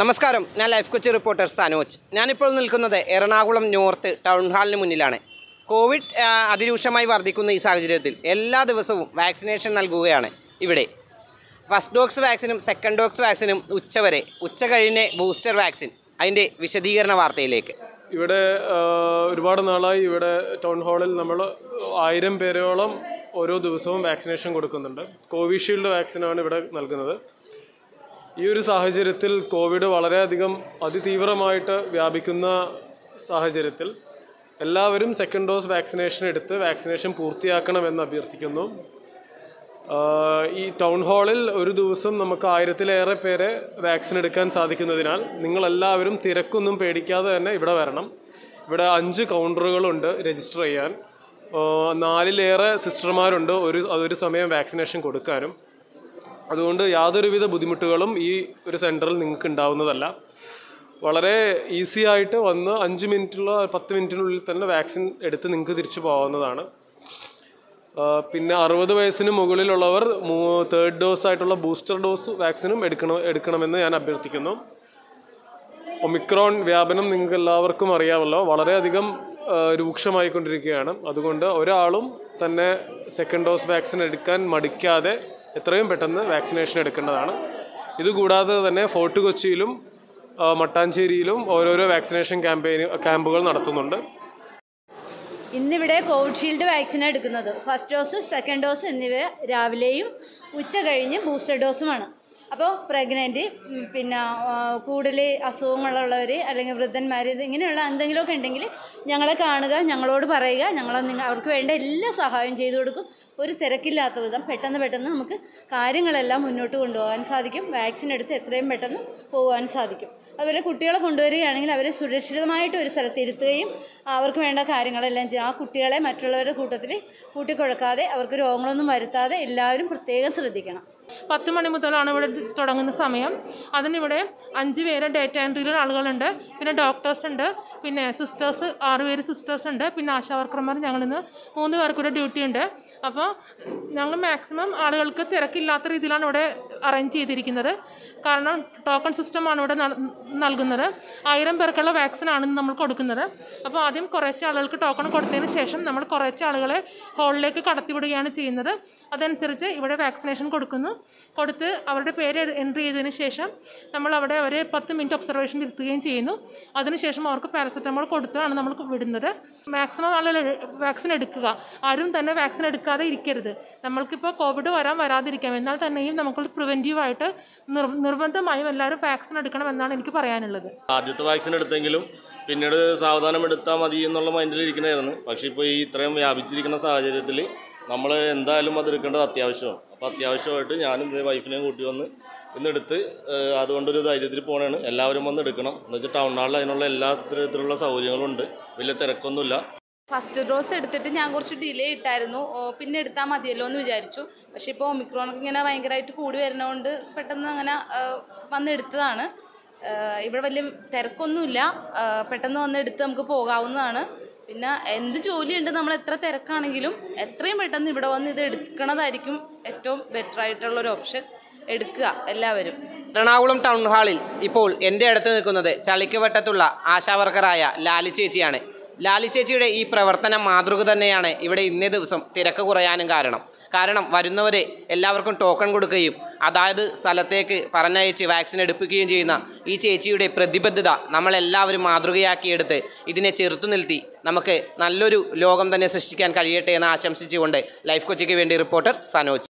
നമസ്കാരം, ഞാൻ life Kochi reporter Sanoj. ഞാനിപ്പോൾ നിൽക്കുന്നത് എറണാകുളം നോർത്ത് ടൗൺ ഹാളിന് മുന്നിലാണ്. കോവിഡ് അതിരൂക്ഷമായി വർദ്ധിക്കുന്ന ഈ സാഹചര്യത്തിൽ എല്ലാ ദിവസവും വാക്സിനേഷൻ നൽകുകയാണ് ഇവിടെ. ഫസ്റ്റ് ഡോസ് വാക്സിനും സെക്കൻഡ് ഡോസ് വാക്സിനും ഉച്ച കഴിഞ്ഞ് ബൂസ്റ്റർ വാക്സിൻ. അതിൻ്റെ വിശദീകരണ വാർത്തയിലേക്ക്. ഇവിടെ ഒരുപാട് നാളായി ഇവിടെ ടൗൺ ഹാളിൽ നമ്മൾ 1000 പേരോളം ഓരോ ദിവസവും വാക്സിനേഷൻ കൊടുക്കുന്നുണ്ട്. കോവിഷീൽഡ് വാക്സിനാണ് ഇവിടെ നൽകുന്നത്. ഈ ഒരു സാഹചര്യത്തിൽ കോവിഡ് വളരെയധികം അതിതീവ്രമായിട്ട് വ്യാപിക്കുന്ന സാഹചര്യത്തിൽ എല്ലാവരും സെക്കൻഡ് ഡോസ് വാക്സിനേഷൻ എടുത്ത് വാക്സിനേഷൻ പൂർത്തിയാക്കണമെന്ന് അഭ്യർത്ഥിക്കുന്നു. ഈ ടൗൺ ഹാളിൽ ഒരു ദിവസം നമുക്ക് 1000-ലേറെ പേരെ വാക്സിൻ എടുക്കാൻ സാധിക്കുന്നതിനാൽ നിങ്ങളെല്ലാവരും തിരക്കൊന്നും പേടിക്കാതെ തന്നെ ഇവിടെ വരണം. ഇവിടെ 5 കൗണ്ടറുകളുണ്ട് രജിസ്റ്റർ ചെയ്യാൻ. 4-ലേറെ സിസ്റ്റർമാരുണ്ട് ഒരു സമയം വാക്സിനേഷൻ കൊടുക്കാനും. അതുകൊണ്ട് യാതൊരുവിധ ബുദ്ധിമുട്ടുകളും ഈ ഒരു സെൻറ്ററിൽ നിങ്ങൾക്ക് ഉണ്ടാവുന്നതല്ല. വളരെ ഈസി ആയിട്ട് വന്ന് 5 മിനിറ്റിനുള്ളിൽ തന്നെ വാക്സിൻ എടുത്ത് നിങ്ങൾക്ക് തിരിച്ചു പോകാവുന്നതാണ്. പിന്നെ 60 വയസ്സിന് മുകളിലുള്ളവർ 3rd ഡോസ് ആയിട്ടുള്ള ബൂസ്റ്റർ ഡോസ് വാക്സിനും എടുക്കണമെന്ന് ഞാൻ അഭ്യർത്ഥിക്കുന്നു. ഒമിക്രോൺ വ്യാപനം നിങ്ങൾക്ക് എല്ലാവർക്കും അറിയാമല്ലോ, വളരെയധികം രൂക്ഷമായിക്കൊണ്ടിരിക്കുകയാണ്. അതുകൊണ്ട് ഒരാളും തന്നെ സെക്കൻഡ് ഡോസ് വാക്സിൻ എടുക്കാൻ മടിക്കാതെ എത്രയും പെട്ടെന്ന് വാക്സിനേഷൻ എടുക്കേണ്ടതാണ്. ഇതുകൂടാതെ തന്നെ ഫോർട്ട് കൊച്ചിയിലും മട്ടാഞ്ചേരിയിലും ഓരോരോ വാക്സിനേഷൻ ക്യാമ്പുകൾ നടത്തുന്നുണ്ട്. ഇന്നിവിടെ കോവിഷീൽഡ് വാക്സിനാണ് എടുക്കുന്നത്. ഫസ്റ്റ് ഡോസ്, സെക്കൻഡ് ഡോസ് എന്നിവ രാവിലെയും ഉച്ച കഴിഞ്ഞ് ബൂസ്റ്റർ ഡോസുമാണ്. അപ്പോൾ പ്രഗ്നൻറ്റ്, പിന്നെ കൂടുതൽ അസുഖങ്ങളുള്ളവർ അല്ലെങ്കിൽ വൃദ്ധന്മാർ, ഇങ്ങനെയുള്ള എന്തെങ്കിലുമൊക്കെ ഉണ്ടെങ്കിൽ ഞങ്ങളെ കാണുക, ഞങ്ങളോട് പറയുക. അവർക്ക് വേണ്ട എല്ലാ സഹായവും ചെയ്തു കൊടുക്കും. ഒരു തിരക്കില്ലാത്ത വിധം പെട്ടെന്ന് നമുക്ക് കാര്യങ്ങളെല്ലാം മുന്നോട്ട് കൊണ്ടുപോകാൻ സാധിക്കും. വാക്സിൻ എടുത്ത് എത്രയും പെട്ടെന്ന് പോകാൻ സാധിക്കും. അതുപോലെ കുട്ടികളെ കൊണ്ടുവരികയാണെങ്കിൽ അവരെ സുരക്ഷിതമായിട്ട് ഒരു സ്ഥലത്ത് ഇരുത്തുകയും അവർക്ക് വേണ്ട കാര്യങ്ങളെല്ലാം ചെയ്യും. ആ കുട്ടികളെ മറ്റുള്ളവരുടെ കൂട്ടത്തിൽ കൂട്ടിക്കൊടുക്കാതെ അവർക്ക് രോഗങ്ങളൊന്നും വരുത്താതെ എല്ലാവരും പ്രത്യേകം ശ്രദ്ധിക്കണം. 10 മണി മുതലാണ് ഇവിടെ തുടങ്ങുന്ന സമയം. അതിനിവിടെ 5 പേര് ഡേറ്റ എൻട്രിയിലുള്ള ആളുകളുണ്ട്, പിന്നെ ഡോക്ടേഴ്സ് ഉണ്ട്, പിന്നെ സിസ്റ്റേഴ്സ് 6 പേര് സിസ്റ്റേഴ്സ് ഉണ്ട്, പിന്നെ ആശാ വർക്കർമാർ ഞങ്ങളിന്ന് 3 പേർക്കൂടെ ഡ്യൂട്ടി ഉണ്ട്. അപ്പോൾ ഞങ്ങൾ മാക്സിമം ആളുകൾക്ക് തിരക്കില്ലാത്ത രീതിയിലാണ് ഇവിടെ അറേഞ്ച് ചെയ്തിരിക്കുന്നത്. കാരണം ടോക്കൺ സിസ്റ്റമാണ് ഇവിടെ നൽകുന്നത്. 1000 പേർക്കുള്ള വാക്സിനാണ് നമ്മൾ കൊടുക്കുന്നത്. അപ്പോൾ ആദ്യം കുറച്ച് ആളുകൾക്ക് ടോക്കൺ കൊടുത്തതിന് ശേഷം നമ്മൾ കുറച്ച് ആളുകളെ ഹാളിലേക്ക് കടത്തിവിടുകയാണ് ചെയ്യുന്നത്. അതനുസരിച്ച് ഇവിടെ വാക്സിനേഷൻ കൊടുത്ത് അവരുടെ പേര് എൻട്രി ചെയ്തതിന് ശേഷം നമ്മൾ അവിടെ ഒരു 10 മിനിറ്റ് ഒബ്സർവേഷൻ ഇരുത്തുകയും ചെയ്യുന്നു. അതിനുശേഷം അവർക്ക് പാരസെറ്റമോൾ കൊടുത്താണ് നമ്മൾ വിടുന്നത്. മാക്സിമം ആളുകൾ വാക്സിൻ എടുക്കുക. ആരും തന്നെ വാക്സിൻ എടുക്കാതെ ഇരിക്കരുത്. നമ്മൾക്കിപ്പോൾ കോവിഡ് വരാതിരിക്കാം, എന്നാൽ തന്നെയും നമുക്ക് പ്രിവെൻറ്റീവായിട്ട് നിർബന്ധമായും എല്ലാവരും വാക്സിൻ എടുക്കണം എന്നാണ് എനിക്ക് പറയാനുള്ളത്. ആദ്യത്തെ വാക്സിൻ എടുത്തെങ്കിലും പിന്നീട് സാവധാനം എടുത്താൽ മതി എന്നുള്ള മൈൻഡിലിരിക്കണമായിരുന്നു. പക്ഷേ ഇപ്പോൾ ഈ ഇത്രയും വ്യാപിച്ചിരിക്കുന്ന സാഹചര്യത്തിൽ നമ്മൾ എന്തായാലും അത് എടുക്കേണ്ടത് അത്യാവശ്യമാണ്. അപ്പോൾ അത്യാവശ്യമായിട്ട് ഞാനും വൈഫിനെയും കൂട്ടി വന്ന് ഇന്നെടുത്ത് അതുകൊണ്ടൊരു ധൈര്യത്തിൽ പോകണതാണ്. എല്ലാവരും വന്ന് എടുക്കണം. എന്ന് വെച്ചാൽ ടൗൺ ഹാളിൽ അതിനുള്ള എല്ലാ തരത്തിലുള്ള സൗകര്യങ്ങളുണ്ട്, വലിയ തിരക്കൊന്നുമില്ല. ഫസ്റ്റ് ഡോസ് എടുത്തിട്ട് ഞാൻ കുറച്ച് ഡിലേ ഇട്ടായിരുന്നു, പിന്നെ എടുത്താൽ മതിയല്ലോ എന്ന് വിചാരിച്ചു. പക്ഷേ ഇപ്പോൾ ഒമിക്രോണൊക്കെ ഇങ്ങനെ ഭയങ്കരമായിട്ട് കൂടി വരുന്നതുകൊണ്ട് പെട്ടെന്ന് അങ്ങനെ വന്നെടുത്തതാണ്. ഇവിടെ വലിയ തിരക്കൊന്നുമില്ല, പെട്ടെന്ന് വന്നെടുത്ത് നമുക്ക് പോകാവുന്നതാണ്. പിന്നെ എന്ത് ജോലിയുണ്ട്, നമ്മൾ എത്ര തിരക്കാണെങ്കിലും എത്രയും പെട്ടെന്ന് ഇവിടെ വന്ന് ഇത് എടുക്കണതായിരിക്കും ഏറ്റവും ബെറ്റർ ആയിട്ടുള്ളൊരു ഓപ്ഷൻ. എടുക്കുക എല്ലാവരും. എറണാകുളം ടൗൺ ഹാളിൽ ഇപ്പോൾ എൻ്റെ അടുത്ത് നിൽക്കുന്നത് ചളിക്കവട്ടത്തുള്ള ആശാവർക്കറായ ലാലി ചേച്ചിയാണ്. ലാലി ചേച്ചിയുടെ ഈ പ്രവർത്തനം മാതൃക തന്നെയാണ് ഇവിടെ ഇന്നേ ദിവസം തിരക്ക് കുറയാനും കാരണം വരുന്നവരെ എല്ലാവർക്കും ടോക്കൺ കൊടുക്കുകയും അതായത് സ്ഥലത്തേക്ക് പറഞ്ഞയച്ച് വാക്സിൻ എടുപ്പിക്കുകയും ചെയ്യുന്ന ഈ ചേച്ചിയുടെ പ്രതിബദ്ധത നമ്മളെല്ലാവരും മാതൃകയാക്കിയെടുത്ത് ഇതിനെ ചെറുത്തു നിർത്തി നമുക്ക് നല്ലൊരു ലോകം തന്നെ സൃഷ്ടിക്കാൻ കഴിയട്ടെ എന്ന് ആശംസിച്ചുകൊണ്ട് ലൈഫ് കൊച്ചിക്ക് വേണ്ടി റിപ്പോർട്ടർ സനോജ്.